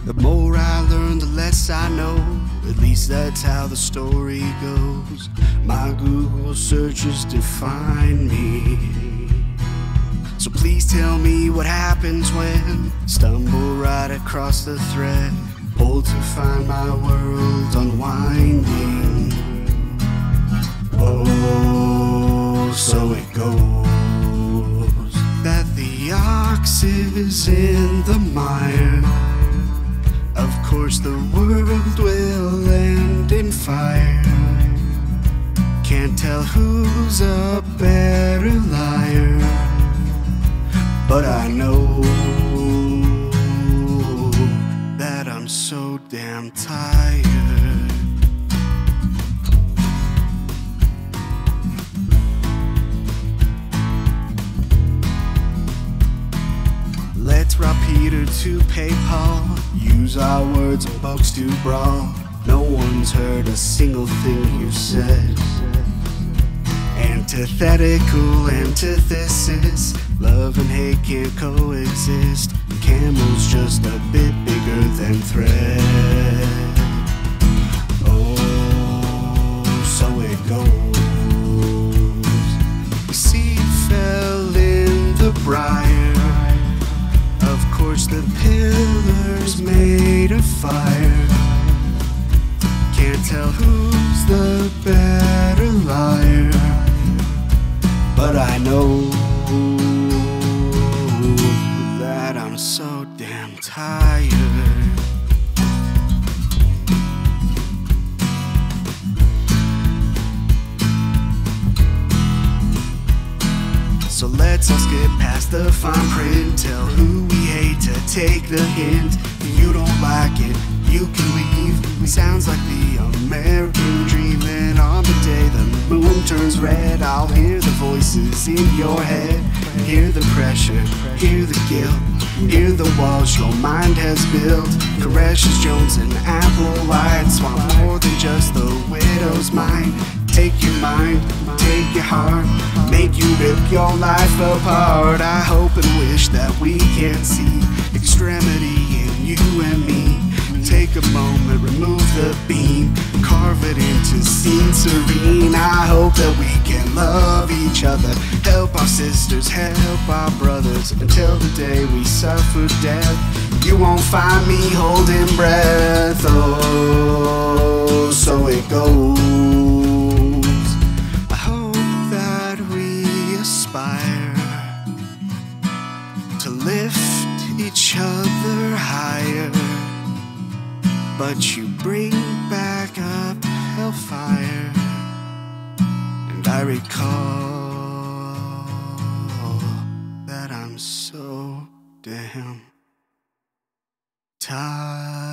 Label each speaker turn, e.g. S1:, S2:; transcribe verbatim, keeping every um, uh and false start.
S1: The more I learn, the less I know. At least that's how the story goes. My Google searches define me. So please tell me what happens when stumble right across the thread, pulled to find my world unwinding. Oh, so it goes that the ox is in the mire. Of course the world will end in fire. Can't tell who's a better liar, but I know that I'm so damn tired. Let's rob Peter to pay Paul, use our words and books to brawl. No one's heard a single thing you said. Antithetical antithesis, love and hate can't coexist. Camel's just a bit bigger than thread. Oh, so it goes. The seed fell in the briar. Of course the pillars made of fire. Can't tell who's the better liar, but I know that I'm so damn tired. So let's all skip past the fine print, tell who we hate to take the hint. If you don't like it, you can leave. Sounds like the American dream. And on the day the moon turns red, I'll hear the voices in your head. Hear the pressure, hear the guilt, hear the walls your mind has built. Caresses Jones and Applewhite want more than just the widow's mind. Take your mind, take your heart, make you rip your life apart. I hope and wish that we can see extremity in you and me. Take a moment, remove the beam, carve it into scene serene. I hope that we can love each other, help our sisters, help our brothers, until the day we suffer death. You won't find me holding breath. Oh, so it goes. I hope that we aspire to lift each other higher, but you bring back up hellfire, and I recall that I'm so damn tired.